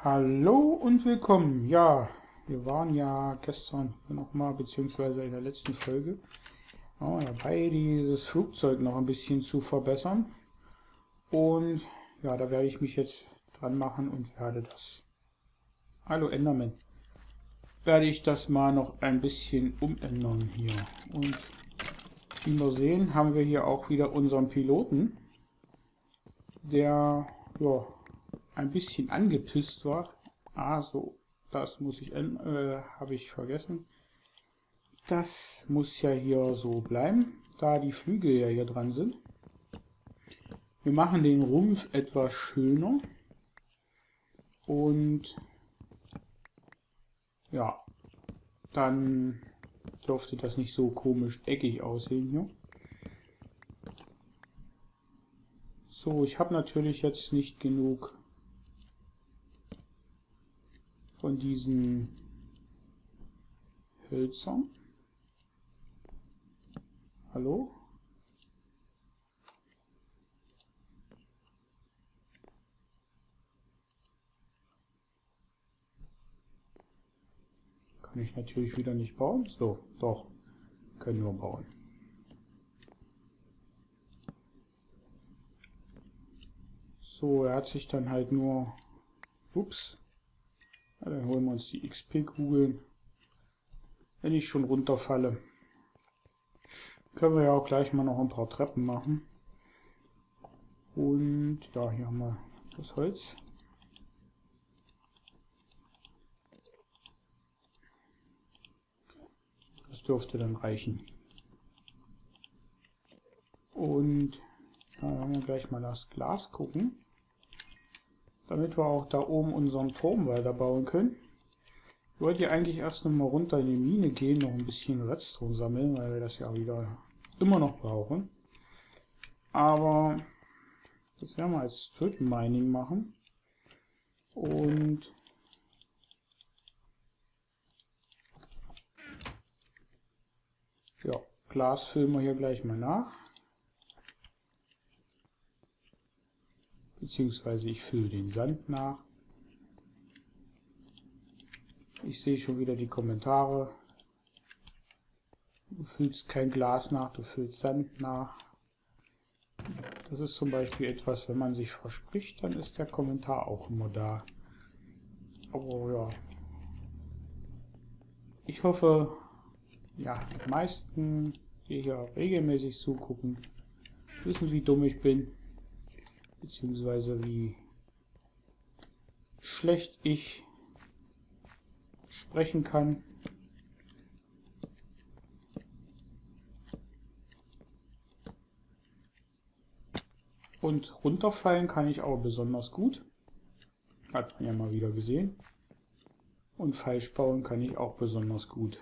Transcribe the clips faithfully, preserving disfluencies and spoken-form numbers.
Hallo und willkommen. Ja, wir waren ja gestern nochmal, beziehungsweise in der letzten Folge, oh, dabei, dieses Flugzeug noch ein bisschen zu verbessern. Und ja, da werde ich mich jetzt dran machen und werde das, hallo Enderman, werde ich das mal noch ein bisschen umändern hier. Und wie wir sehen, haben wir hier auch wieder unseren Piloten, der ja, ein bisschen angepisst war. Ah, so, das muss ich, äh, habe ich vergessen. Das muss ja hier so bleiben, da die Flügel ja hier dran sind. Wir machen den Rumpf etwas schöner. Und ja, dann dürfte das nicht so komisch eckig aussehen hier. So, ich habe natürlich jetzt nicht genug von diesen Hölzern. Hallo? Kann ich natürlich wieder nicht bauen. So, doch, können wir bauen. So, er hat sich dann halt nur... Ups. Ja, dann holen wir uns die X P-Kugeln. Wenn ich schon runterfalle. Können wir ja auch gleich mal noch ein paar Treppen machen. Und ja, hier haben wir das Holz. Das dürfte dann reichen. Und da haben wir gleich mal das Glas gucken. Damit wir auch da oben unseren Turm weiter bauen können. Ich wollte ja eigentlich erst noch mal runter in die Mine gehen, noch ein bisschen Redstone sammeln, weil wir das ja wieder immer noch brauchen. Aber das werden wir als Token Mining machen. Und ja, Glas füllen wir hier gleich mal nach. Beziehungsweise ich fülle den Sand nach. Ich sehe schon wieder die Kommentare. Du füllst kein Glas nach, du füllst Sand nach. Das ist zum Beispiel etwas, wenn man sich verspricht, dann ist der Kommentar auch immer da. Aber ja. Ich hoffe, ja, die meisten, die hier regelmäßig zugucken, wissen, wie dumm ich bin. Beziehungsweise wie schlecht ich sprechen kann. Und runterfallen kann ich auch besonders gut. Hat man ja mal wieder gesehen. Und falsch bauen kann ich auch besonders gut.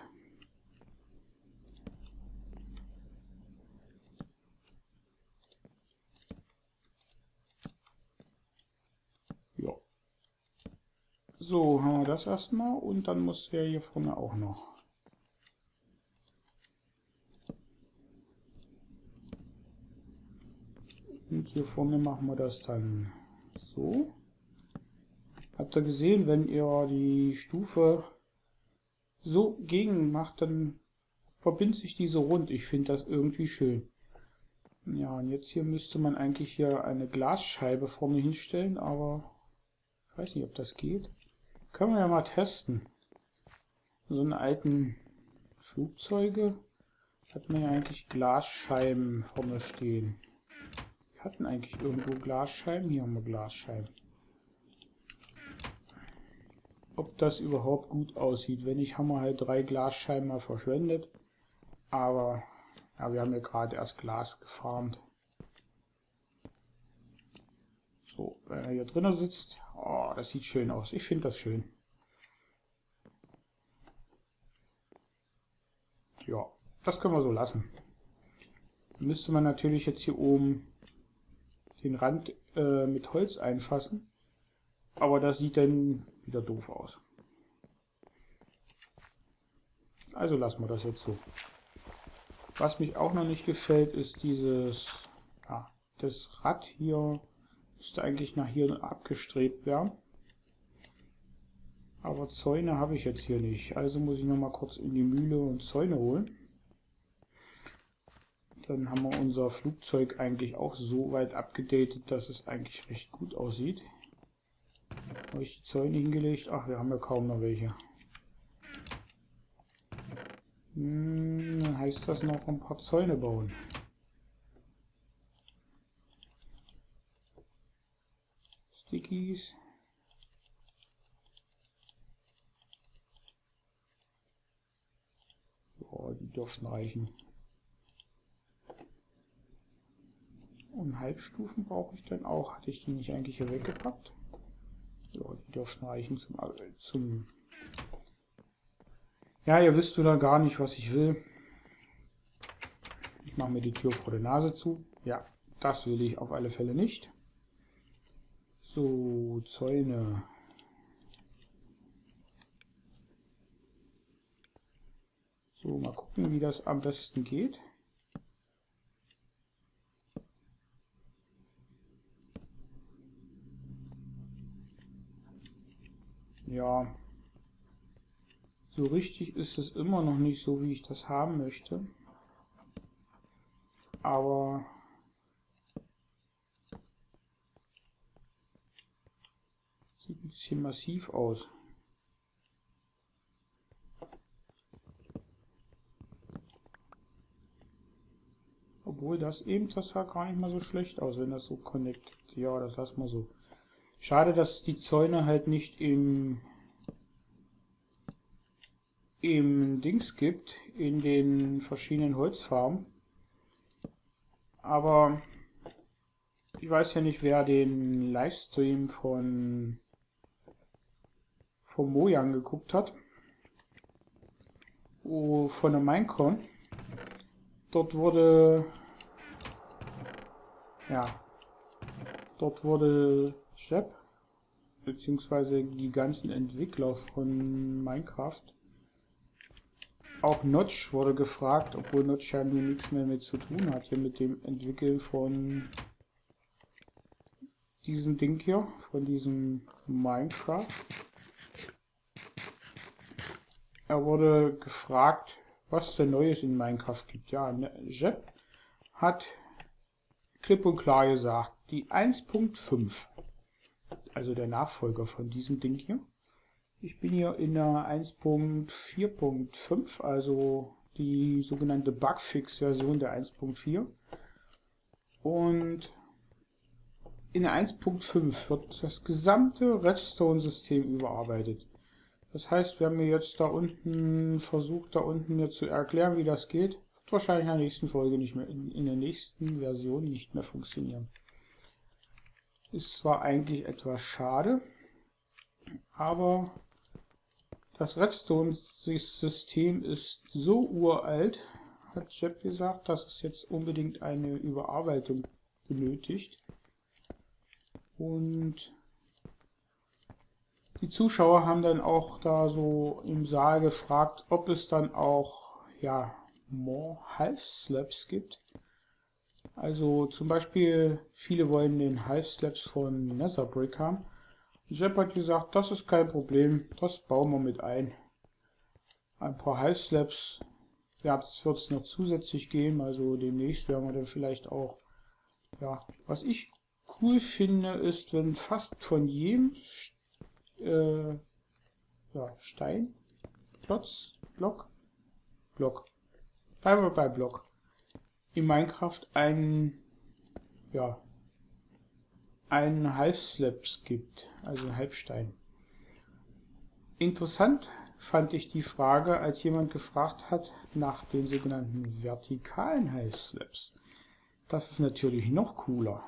Ja. So, haben wir das erstmal und dann muss der hier vorne auch noch. Und hier vorne machen wir das dann so. Habt ihr gesehen, wenn ihr die Stufe so gegen macht, dann verbindet sich die so rund. Ich finde das irgendwie schön. Ja, und jetzt hier müsste man eigentlich hier eine Glasscheibe vorne hinstellen, aber ich weiß nicht, ob das geht. Können wir ja mal testen. So eine alten Flugzeuge hat man ja eigentlich Glasscheiben vorne stehen. Wir hatten eigentlich irgendwo Glasscheiben. Hier haben wir Glasscheiben. Ob das überhaupt gut aussieht. Wenn nicht, haben wir halt drei Glasscheiben mal verschwendet. Aber ja, wir haben ja gerade erst Glas gefarmt. So, wenn er hier drinnen sitzt, oh, das sieht schön aus. Ich finde das schön. Ja, das können wir so lassen. Dann müsste man natürlich jetzt hier oben den Rand äh, mit Holz einfassen. Aber das sieht dann wieder doof aus. Also lassen wir das jetzt so. Was mich auch noch nicht gefällt, ist dieses, ja, das Rad hier müsste eigentlich nach hier abgestrebt werden. Aber Zäune habe ich jetzt hier nicht. Also muss ich noch mal kurz in die Mühle und Zäune holen. Dann haben wir unser Flugzeug eigentlich auch so weit abgedatet, dass es eigentlich recht gut aussieht. Habe ich die Zäune hingelegt? Ach, wir haben ja kaum noch welche. Hm, dann heißt das noch ein paar Zäune bauen. Stickies. Ja, die dürften reichen. Und Halbstufen brauche ich dann auch. Hatte ich die nicht eigentlich hier weggepackt? Ja, die dürften reichen zum, zum... Ja, ihr wisst oder gar nicht, was ich will. Ich mache mir die Tür vor der Nase zu. Ja, das will ich auf alle Fälle nicht. So, Zäune. So, mal gucken, wie das am besten geht. Ja, so richtig ist es immer noch nicht so, wie ich das haben möchte. Aber sieht ein bisschen massiv aus. Obwohl das eben, das sah gar nicht mal so schlecht aus, wenn das so connectet. Ja, das lassen wir so. Schade, dass es die Zäune halt nicht im, im Dings gibt, in den verschiedenen Holzfarben. Aber ich weiß ja nicht, wer den Livestream von, von Mojang geguckt hat. Oh, von der Minecon. Dort wurde, ja, dort wurde Jep, beziehungsweise die ganzen Entwickler von Minecraft, auch Notch wurde gefragt, obwohl Notch ja nun nichts mehr mit zu tun hat, hier mit dem Entwickeln von diesem Ding hier, von diesem Minecraft. Er wurde gefragt, was es denn Neues in Minecraft gibt. Ja, Jep hat klipp und klar gesagt, die eins Punkt fünf, also der Nachfolger von diesem Ding hier. Ich bin hier in der eins Punkt vier Punkt fünf, also die sogenannte Bugfix-Version der eins Punkt vier. Und in der eins Punkt fünf wird das gesamte Redstone-System überarbeitet. Das heißt, wir haben mir jetzt da unten versucht, da unten mir zu erklären, wie das geht. Wird wahrscheinlich in der nächsten Folge nicht mehr, in, in der nächsten Version nicht mehr funktionieren. Ist zwar eigentlich etwas schade, aber das Redstone-System ist so uralt, hat Jep gesagt, dass es jetzt unbedingt eine Überarbeitung benötigt. Und die Zuschauer haben dann auch da so im Saal gefragt, ob es dann auch, ja, more Half-Slabs gibt. Also zum Beispiel, viele wollen den Half-Slabs von Netherbrick haben. Jep hat gesagt, das ist kein Problem, das bauen wir mit ein. Ein paar Half-Slabs, ja, das wird es noch zusätzlich geben, also demnächst werden wir dann vielleicht auch, ja, was ich cool finde, ist, wenn fast von jedem äh, ja, Stein, Klotz, Block, Block, bleiben wir bei Block, in Minecraft ein, ja, einen Half-Slabs gibt, also ein Halbstein. Interessant fand ich die Frage, als jemand gefragt hat nach den sogenannten vertikalen Half-Slabs. Das ist natürlich noch cooler.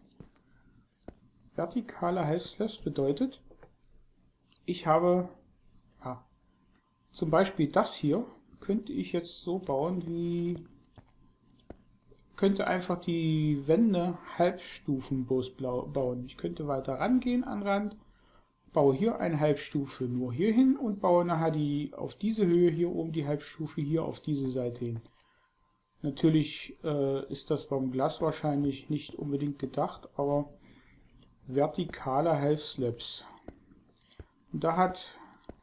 Vertikale Half-Slabs bedeutet, ich habe, ja, zum Beispiel das hier, könnte ich jetzt so bauen, wie, könnte einfach die Wände halbstufenlos bauen. Ich könnte weiter rangehen an Rand, baue hier eine Halbstufe nur hier hin und baue nachher die auf diese Höhe hier oben die Halbstufe hier auf diese Seite hin. Natürlich äh, ist das beim Glas wahrscheinlich nicht unbedingt gedacht, aber vertikale Half-Slabs. Und da hat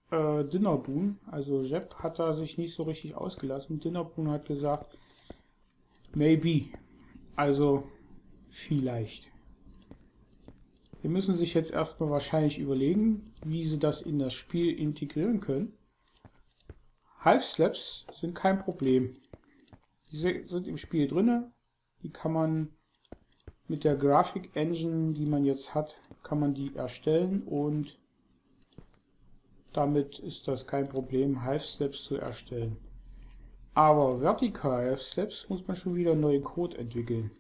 äh, Dinnerboon, also Jeb hat da sich nicht so richtig ausgelassen. Dinnerboon hat gesagt, maybe, also vielleicht. Wir müssen sich jetzt erstmal wahrscheinlich überlegen, wie sie das in das Spiel integrieren können. Half-Slabs sind kein Problem. Die sind im Spiel drin. Die kann man mit der Graphic Engine, die man jetzt hat, kann man die erstellen und damit ist das kein Problem, Half-Slabs zu erstellen. Aber Vertical Half-Slabs muss man schon wieder neuen Code entwickeln.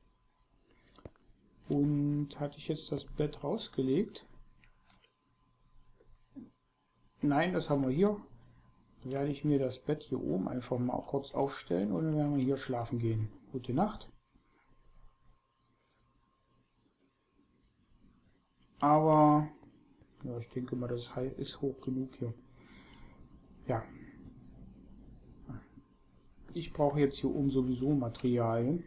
Und hatte ich jetzt das Bett rausgelegt? Nein, das haben wir hier. Dann werde ich mir das Bett hier oben einfach mal kurz aufstellen und dann werden wir hier schlafen gehen. Gute Nacht. Aber ja, ich denke mal, das ist hoch genug hier. Ja. Ich brauche jetzt hier oben sowieso Materialien.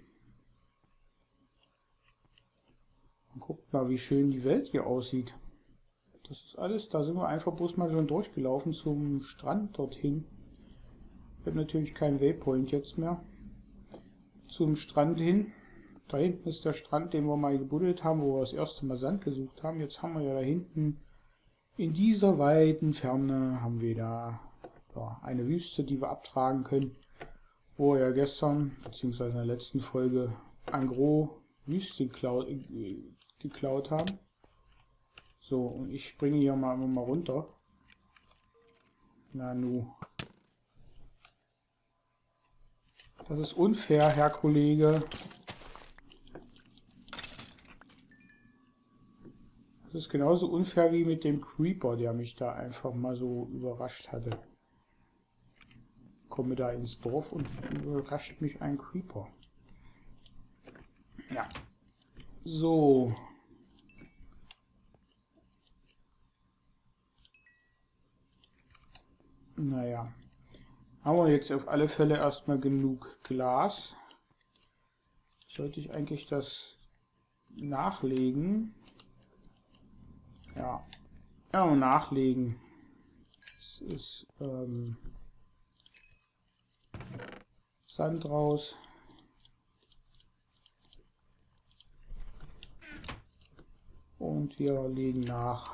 Und guckt mal, wie schön die Welt hier aussieht. Das ist alles, da sind wir einfach bloß mal schon durchgelaufen zum Strand dorthin. Ich habe natürlich keinen Waypoint jetzt mehr. Zum Strand hin. Da hinten ist der Strand, den wir mal gebuddelt haben, wo wir das erste Mal Sand gesucht haben. Jetzt haben wir ja da hinten, in dieser weiten Ferne, haben wir da ja, eine Wüste, die wir abtragen können. Wo wir ja gestern, beziehungsweise in der letzten Folge, Angro Wüste geklaut, äh, geklaut haben. So, und ich springe hier mal, mal runter. Na nu. Das ist unfair, Herr Kollege. Das ist genauso unfair wie mit dem Creeper, der mich da einfach mal so überrascht hatte. Ich komme da ins Dorf und überrascht mich ein Creeper. Ja. So. Naja. Haben wir jetzt auf alle Fälle erstmal genug Glas. Sollte ich eigentlich das nachlegen? Ja. Ja, nachlegen. Es ist ähm, Sand raus. Und wir legen nach.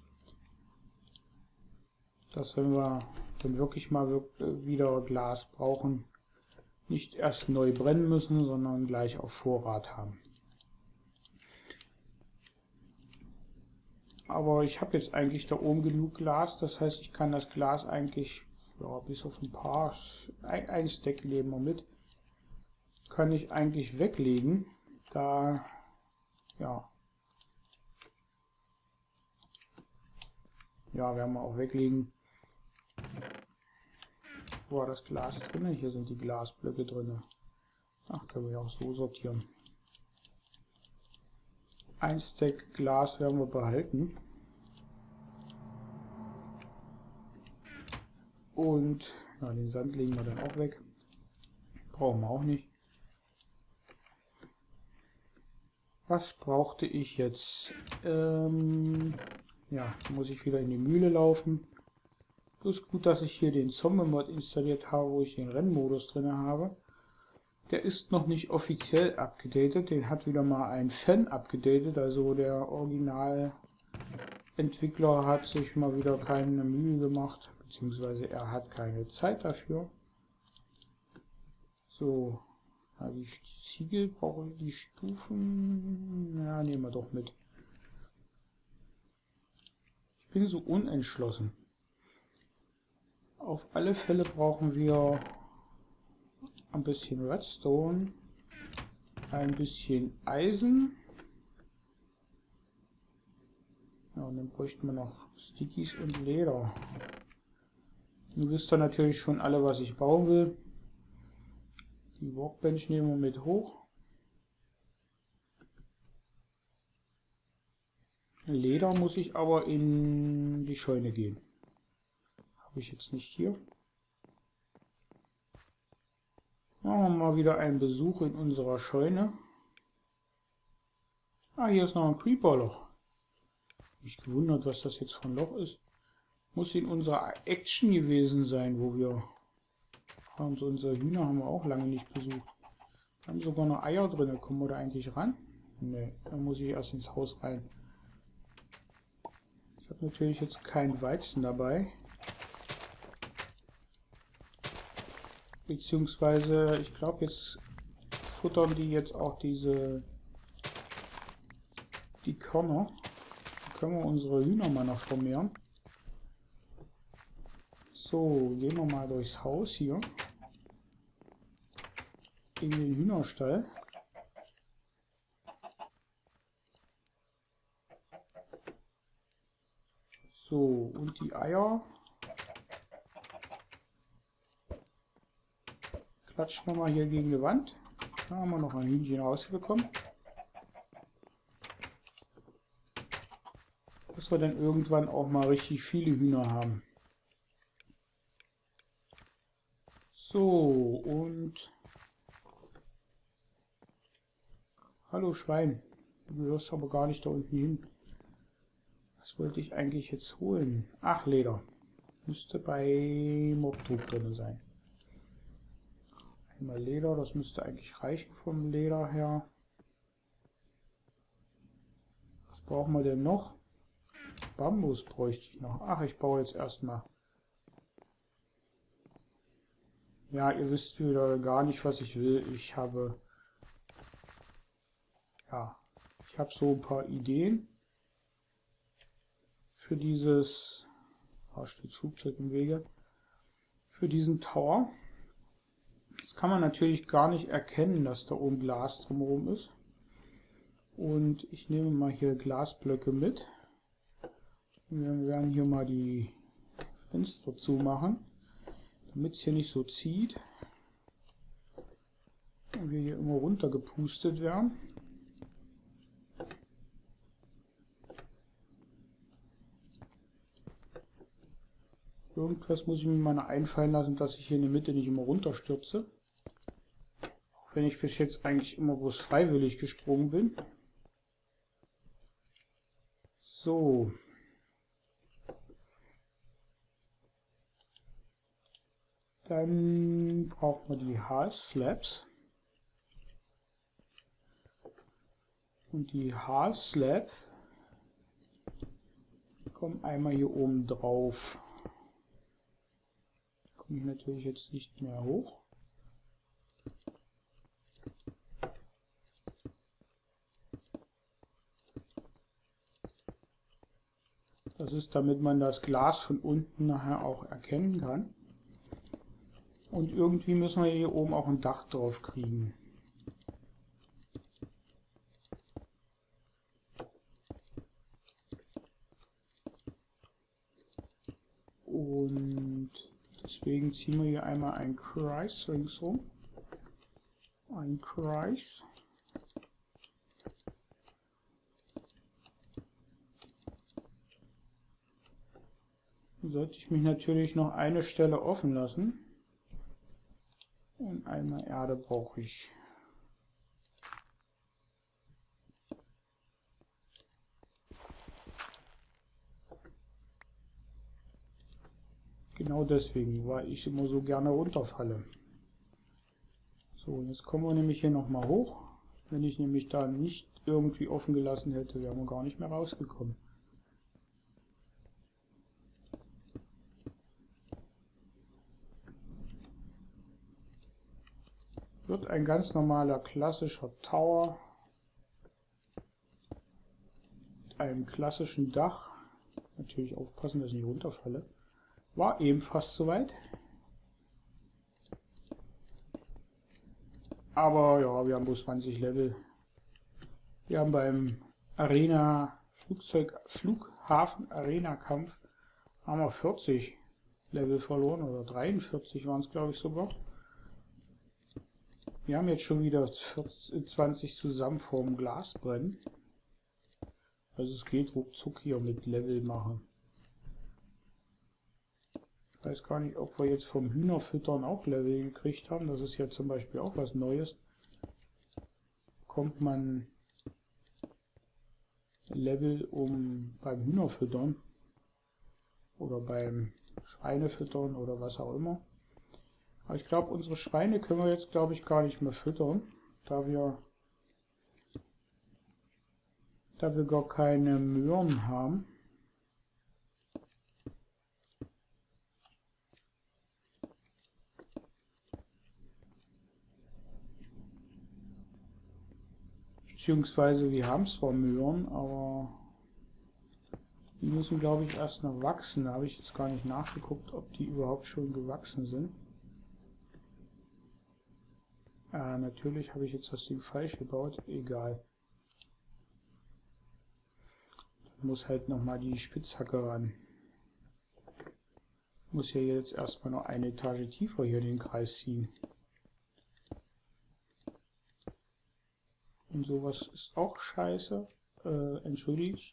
Dass wenn wir dann wirklich mal wieder Glas brauchen, nicht erst neu brennen müssen, sondern gleich auf Vorrat haben. Aber ich habe jetzt eigentlich da oben genug Glas, das heißt, ich kann das Glas eigentlich, ja, bis auf ein paar, ein, ein Stack nehmen wir mit, kann ich eigentlich weglegen, da, ja, ja, werden wir auch weglegen. Wo war das Glas drin? Hier sind die Glasblöcke drin. Ach, können wir ja auch so sortieren. Ein Stack Glas werden wir behalten. Und ja, den Sand legen wir dann auch weg. Brauchen wir auch nicht. Was brauchte ich jetzt? Ähm, ja, muss ich wieder in die Mühle laufen. Ist gut, dass ich hier den Zombie-Mod installiert habe, wo ich den Rennmodus drin habe. Der ist noch nicht offiziell abgedatet, den hat wieder mal ein Fan abgedatet, also der Originalentwickler hat sich mal wieder keine Mühe gemacht, beziehungsweise er hat keine Zeit dafür. So, ja, die Ziegel brauche ich, die Stufen, ja, nehmen wir doch mit. Ich bin so unentschlossen. Auf alle Fälle brauchen wir ein bisschen Redstone, ein bisschen Eisen. Ja, und dann bräuchten wir noch Stickies und Leder. Nun wisst ihr natürlich schon alle, was ich bauen will. Die Workbench nehmen wir mit hoch. Leder muss ich aber in die Scheune gehen. Habe ich jetzt nicht hier. Machen wir mal wieder einen Besuch in unserer Scheune. Ah, hier ist noch ein Creeper-Loch. Ich mich gewundert, was das jetzt für ein Loch ist. Muss in unserer Action gewesen sein, wo wir... Und unsere Hühner haben wir auch lange nicht besucht. Wir haben sogar noch Eier drin. Kommen wir da eigentlich ran? Ne, da muss ich erst ins Haus rein. Ich habe natürlich jetzt kein Weizen dabei. Beziehungsweise, ich glaube, jetzt futtern die jetzt auch diese... die Körner. Da können wir unsere Hühner mal noch vermehren. So, gehen wir mal durchs Haus hier. In den Hühnerstall. So, und die Eier klatschen wir mal hier gegen die Wand. Da haben wir noch ein Hühnchen rausbekommen. Dass wir dann irgendwann auch mal richtig viele Hühner haben. So, und... Hallo Schwein, du gehörst aber gar nicht da unten hin. Was wollte ich eigentlich jetzt holen? Ach, Leder. Müsste bei Mobdruck drin sein. Einmal Leder, das müsste eigentlich reichen vom Leder her. Was brauchen wir denn noch? Bambus bräuchte ich noch. Ach, ich baue jetzt erstmal. Ja, ihr wisst wieder gar nicht, was ich will. Ich habe... Ja, ich habe so ein paar Ideen für dieses... Da steht Flugzeug im Wege. Für diesen Tower. Jetzt kann man natürlich gar nicht erkennen, dass da oben Glas drumherum ist. Und ich nehme mal hier Glasblöcke mit. Wir werden hier mal die Fenster zumachen, damit es hier nicht so zieht. Und wir hier immer runter gepustet werden. Irgendwas muss ich mir mal einfallen lassen, dass ich hier in der Mitte nicht immer runterstürze. Auch wenn ich bis jetzt eigentlich immer bloß freiwillig gesprungen bin. So. Dann brauchen wir die Half-Slabs. Und die Half-Slabs kommen einmal hier oben drauf. Komme ich natürlich jetzt nicht mehr hoch. Das ist, damit man das Glas von unten nachher auch erkennen kann. Und irgendwie müssen wir hier oben auch ein Dach drauf kriegen. Und deswegen ziehen wir hier einmal einen Kreis ringsum. Ein Kreis. Sollte ich mich natürlich noch eine Stelle offen lassen. Und einmal Erde brauche ich. Genau deswegen, weil ich immer so gerne runterfalle. So, jetzt kommen wir nämlich hier nochmal hoch. Wenn ich nämlich da nicht irgendwie offen gelassen hätte, wären wir gar nicht mehr rausgekommen. Wird ein ganz normaler klassischer Tower mit einem klassischen Dach. Natürlich aufpassen, dass ich nicht runterfalle. War eben fast soweit. Aber ja, wir haben bloß zwanzig Level. Wir haben beim Arena Flugzeug Flughafen Arena Kampf haben wir vierzig Level verloren oder dreiundvierzig waren es, glaube ich, sogar. Wir haben jetzt schon wieder zwanzig zusammen vorm Glasbrennen. Also es geht ruckzuck hier mit Level machen. Ich weiß gar nicht, ob wir jetzt vom Hühnerfüttern auch Level gekriegt haben. Das ist ja zum Beispiel auch was Neues. Kommt man Level um beim Hühnerfüttern. Oder beim Schweinefüttern oder was auch immer. Aber ich glaube, unsere Schweine können wir jetzt, glaube ich, gar nicht mehr füttern, da wir, da wir gar keine Möhren haben. Beziehungsweise wir haben zwar Möhren, aber die müssen, glaube ich, erst noch wachsen. Da habe ich jetzt gar nicht nachgeguckt, ob die überhaupt schon gewachsen sind. Äh, natürlich habe ich jetzt das Ding falsch gebaut. Egal. Da muss halt nochmal die Spitzhacke ran. Ich muss ja jetzt erstmal noch eine Etage tiefer hier den Kreis ziehen. Und sowas ist auch scheiße. Äh, entschuldigt.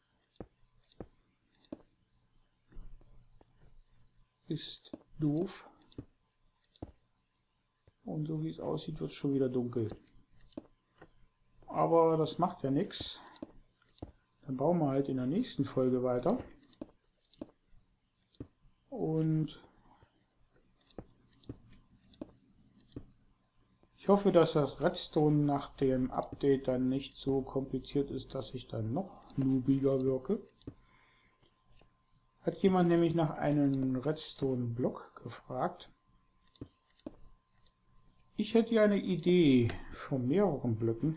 Ist doof. Und so wie es aussieht, wird es schon wieder dunkel. Aber das macht ja nichts. Dann bauen wir halt in der nächsten Folge weiter. Und ich hoffe, dass das Redstone nach dem Update dann nicht so kompliziert ist, dass ich dann noch noobiger wirke. Hat jemand nämlich nach einem Redstone-Block gefragt. Ich hätte ja eine Idee von mehreren Blöcken,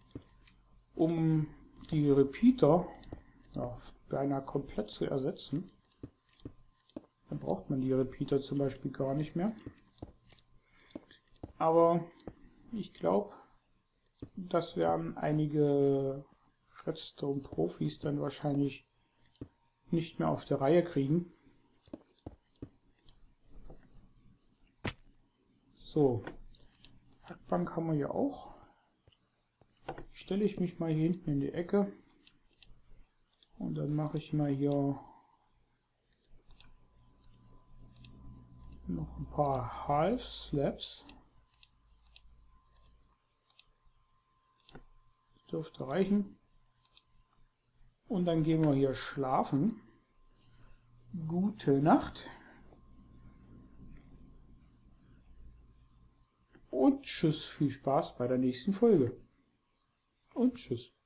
um die Repeater ja, beinahe komplett zu ersetzen. Dann braucht man die Repeater zum Beispiel gar nicht mehr. Aber ich glaube, das werden einige Redstone-Profis dann wahrscheinlich nicht mehr auf der Reihe kriegen. So, Hackbank haben wir hier auch. Stelle ich mich mal hier hinten in die Ecke und dann mache ich mal hier noch ein paar Half Slabs. Das dürfte reichen. Und dann gehen wir hier schlafen. Gute Nacht. Und tschüss, viel Spaß bei der nächsten Folge. Und tschüss.